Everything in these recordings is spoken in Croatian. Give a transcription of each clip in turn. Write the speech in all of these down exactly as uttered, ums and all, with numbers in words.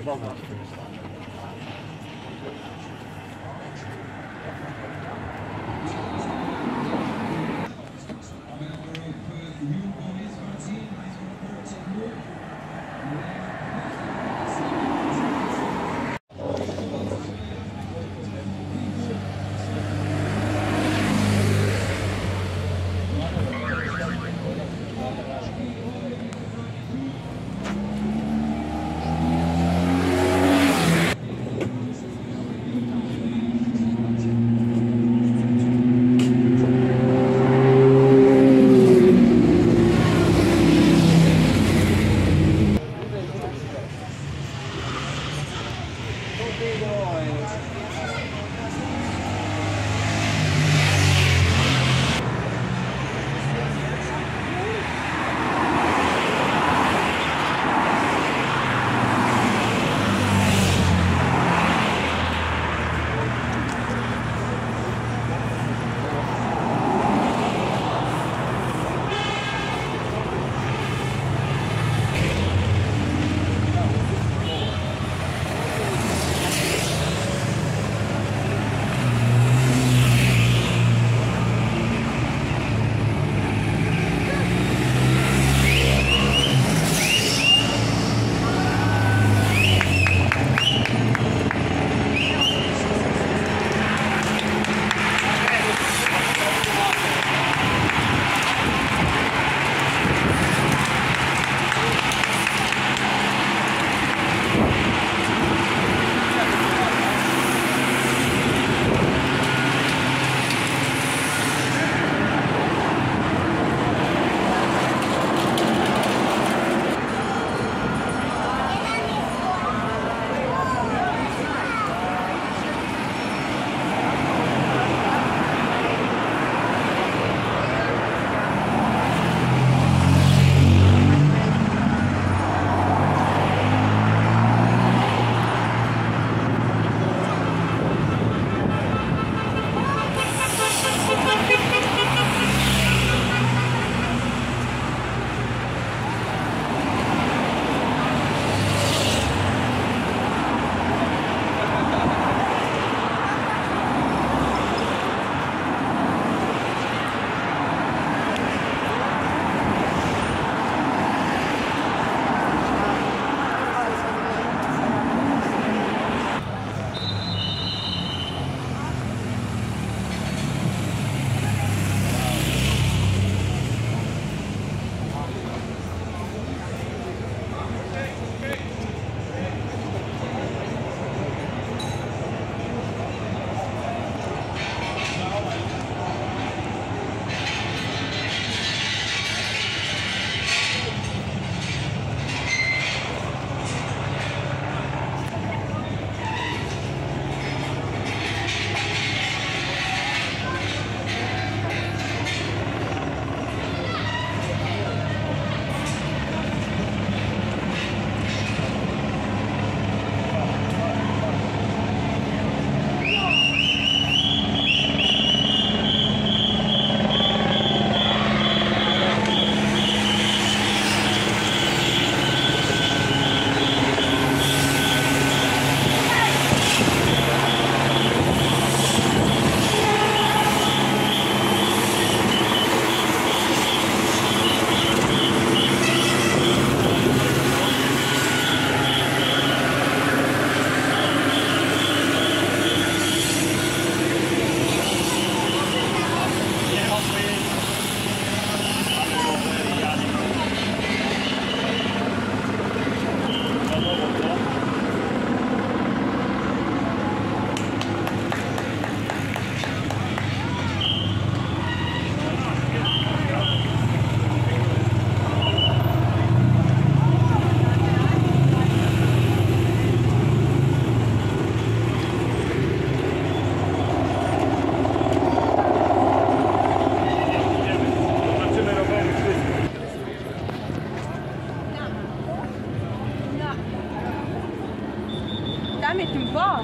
mit dem Board.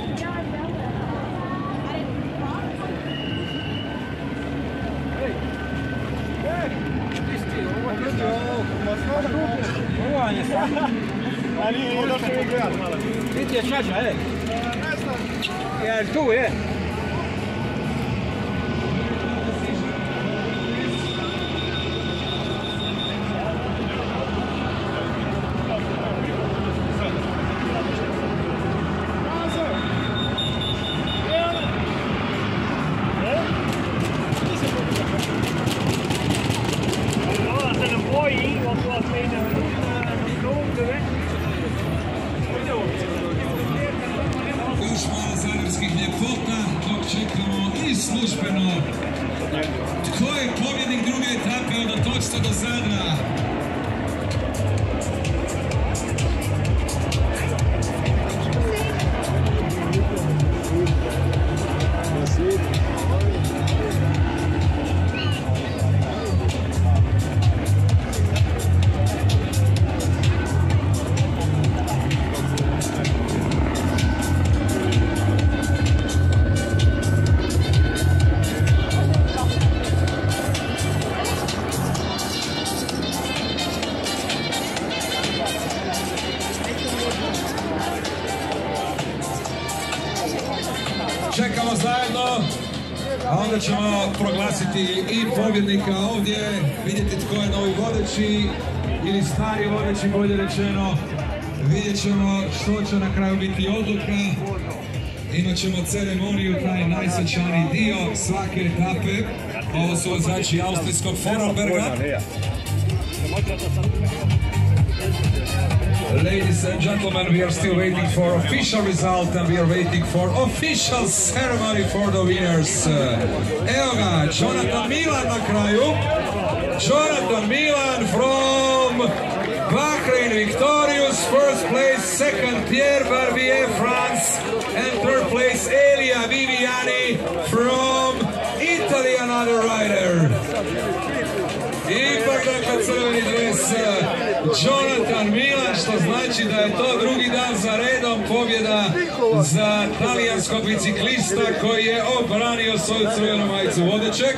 Ani, nie da się grać. ti je šaša, e? Jer tu je. Još malo zagrebskih ljepota dok čekamo i službeno tko je pobjednik druge etape od Otočca do Zadra. Čekamo zajedno, a onda ćemo proglasiti i pobjednika ovdje, vidjeti tko je novi vodeći ili stari vodeći, bolje rečeno. Vidjet ćemo što će na kraju biti odluka. Imat ćemo ceremoniju, taj najsvečaniji dio svake etape. Ovo su vozači austrijskog Vorarlberga. Ladies and gentlemen, we are still waiting for official result and we are waiting for official ceremony for the winners. Evo ga, Jonathan Milan na kraju. Jonathan Milan from Bahrain victorious, first place, second Pierre Barbier, France, and third place Elia Viviani from Italy, another rider. Ipak dakle crveni dres Jonathan Milan, što znači da je to drugi dan za redom pobjeda za talijanskog biciklista koji je obranio svoju crvenu majicu vodećeg.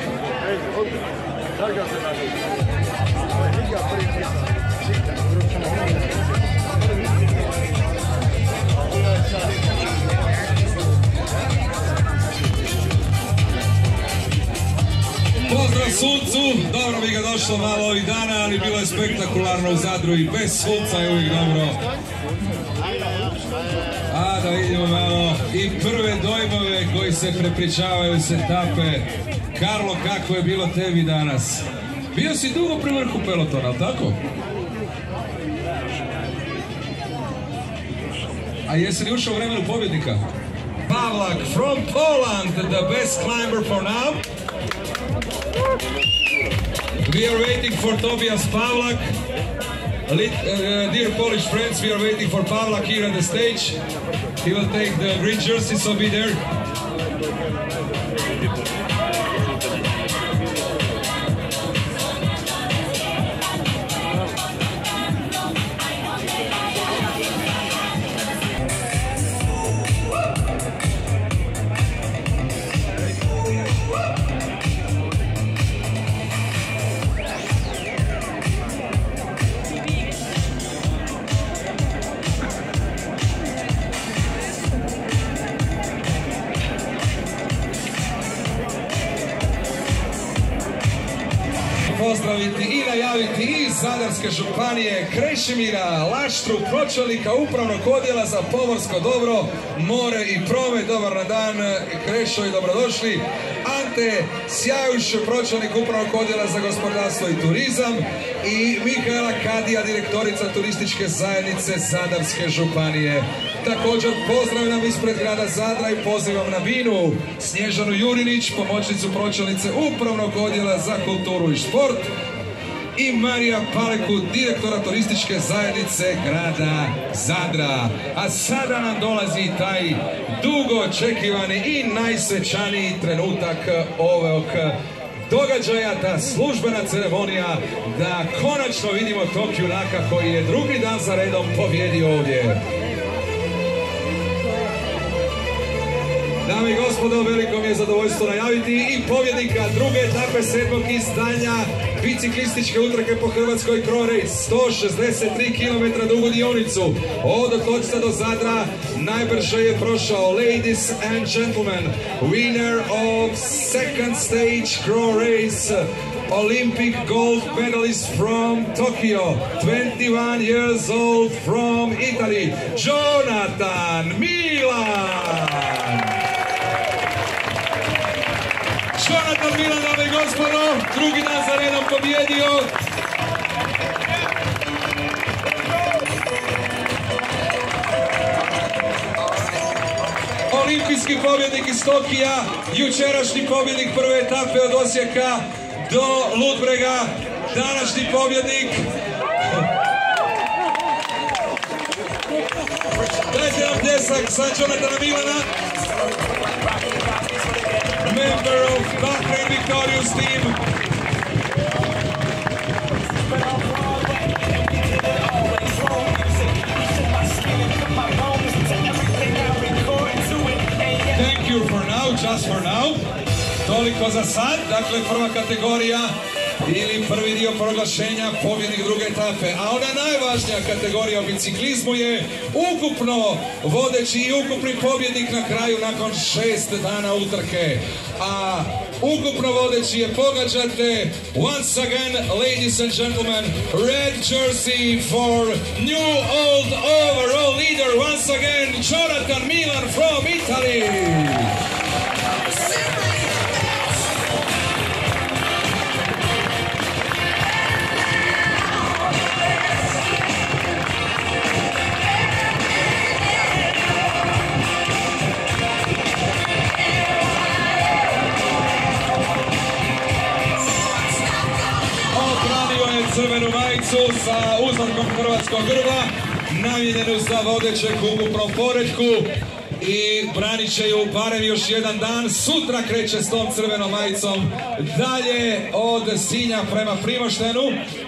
Pozdrav suncu, dobro bi ga došlo malo ovih dana, ali bilo je spektakularno u Zadru i bez sunca je uvijek dobro. A da vidimo malo i prve dojmove koji se prepričavaju s etape. Karlo, kako je bilo tebi danas? Bio si dugo pri vrhu pelotona, ali tako? A jesi li ušao u vremenu pobjednika? Pavlak from Poland, the best climber for now. We are waiting for Tobias Pavlak. Uh, dear Polish friends, we are waiting for Pavlak here on the stage. He will take the green jersey, so be there. Pozdraviti i najaviti iz Zadarske županije Krešimira Laštru, pročelnika upravnog odjela za pomorsko dobro, more i promet. Dobar na dan, Krešo, i dobrodošli. Ante Sjajuš, pročelnik upravnog odjela za gospodarstvo i turizam, i Mikaela Kadija, direktorica turističke zajednice Zadarske županije. Također pozdravljam ispred grada Zadra i pozivam na binu Snježanu Jurinić, pomoćnicu pročelnice upravnog odjela za kulturu i šport, i Marija Paleku, direktora turističke zajednice grada Zadra. A sada nam dolazi taj dugo očekivani i najsvečaniji trenutak ovog događaja, ta službena ceremonija, da konačno vidimo tog junaka koji je drugi dan za redom pobjedio ovdje. Dame i gospodo, veliko mi je zadovoljstvo najaviti i pobjednika druge etape sedmog izdanja biciklističke utrke po Hrvatskoj Crow Race, sto šezdeset tri kilometra dugu dionicu, od Otočca do Zadra, najbrže je prošao. Ladies and gentlemen, winner of second stage Crow Race, Olympic gold medalist from Tokyo, twenty-one years old from Italy, Jonathan Milan! Jonathan Milan, dame i gospodo, drugi dan za redom pobjedio. Olimpijski pobjednik iz Tokija, jučerašnji pobjednik prve etape od Osijeka do Ludbrega, današnji pobjednik. Dajte nam pljesak za Jonathana Milana, member of Bahrain Victorious team. Thank you for now, just for now. Toliko za sad, dakle prva kategorija ili prvi dio proglašenja, pobjednik druge etape. A ona najvažnija kategorija u biciklizmu je ukupno vodeći i ukupni pobjednik na kraju nakon šest dana utrke. A ukupno vodeći je, pogađate, once again, ladies and gentlemen, red jersey for new old overall leader, once again, Jonathan Milan from Italy. Crvenu majicu sa uzorkom hrvatskog grba, namijenjenu za vodećeg u ukupnom poretku, i branit će ju barem još jedan dan. Sutra kreće s tom crvenom majicom dalje od Sinja prema Primoštenu.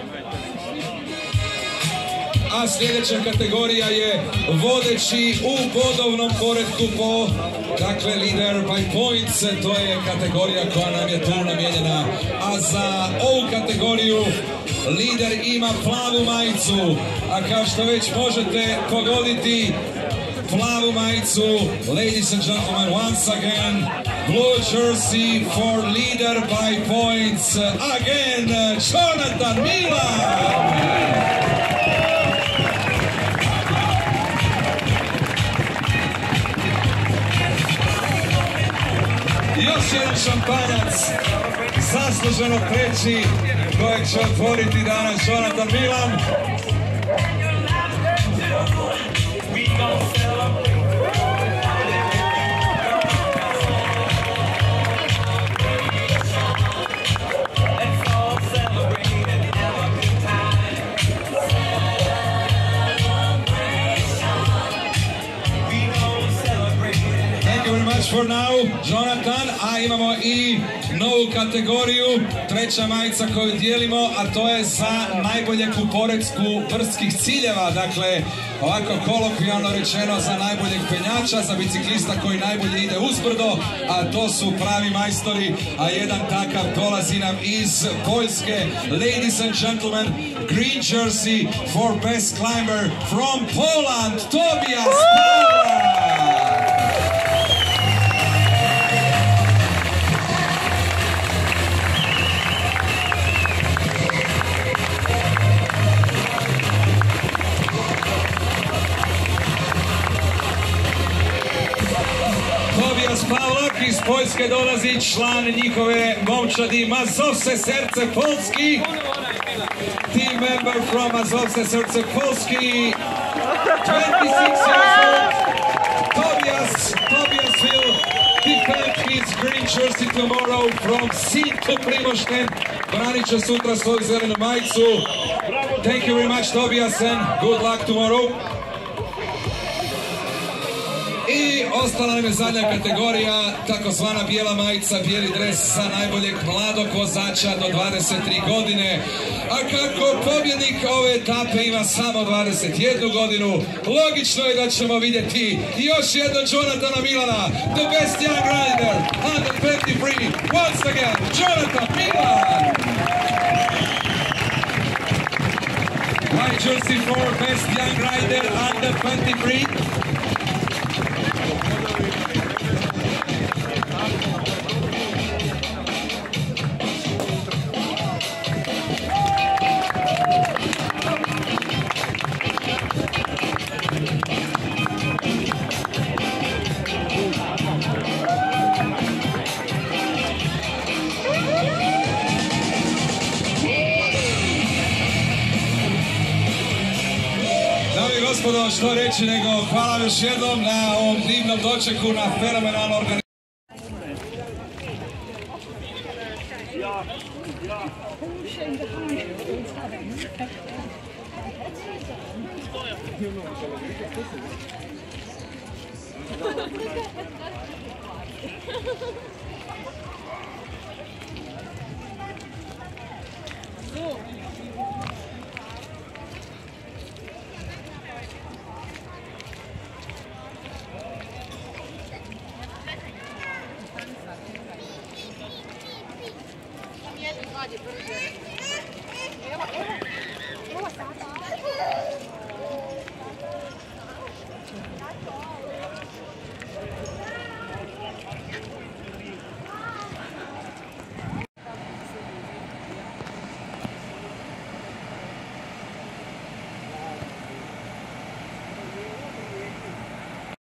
A sljedeća kategorija je vodeći u bodovnom poretku po, dakle, leader by points, to je kategorija koja nam je tu namijenjena. A za ovu kategoriju lider ima plavu majicu, a kao što već možete pogoditi, plavu majicu, ladies and gentlemen, once again, blue jersey for leader by points, again, Jonathan Milan! Još jedan šampanjac, zasluženo treći, kojeg će otvoriti danas Jonathan Milan. For now, Jonathan, a imamo i novu kategoriju, treća majica koju dijelimo, a to je za najboljeg u poretku brdskih ciljeva, dakle, ovako kolokvijalno rečeno, za najboljeg penjača, za biciklista koji najbolje ide uzbrdo, a to su pravi majstori, a jedan takav dolazi nam iz Poljske. Ladies and gentlemen, green jersey for best climber from Poland, Tobias Pawlak! Pawlak iz Poljske dolazi, član njihove momčadi Mazovce Serce Polski. Team member from Mazovce Serce Polski, twenty-six years old. Tobias, Tobias will defend his green jersey tomorrow from Sinj to Primošten. Branit će sutra svoju zelenu majicu. Thank you very much, Tobias, and good luck tomorrow. I ostala nam je zadnja kategorija, takozvana bijela majica, bijeli dres za najboljeg mladog vozača do dvadeset tri godine. A kako pobjednik ove etape ima samo dvadeset jednu godinu, logično je da ćemo vidjeti još jedno Jonathana Milana, the best young rider, under twenty-three, once again, Jonathan Milan! White jersey for best young rider under twenty-three. Gospodo, što reći nego hvala još jednom na ovom divnom dočeku, na fenomenalno organizaciju. Evo, evo, evo sada.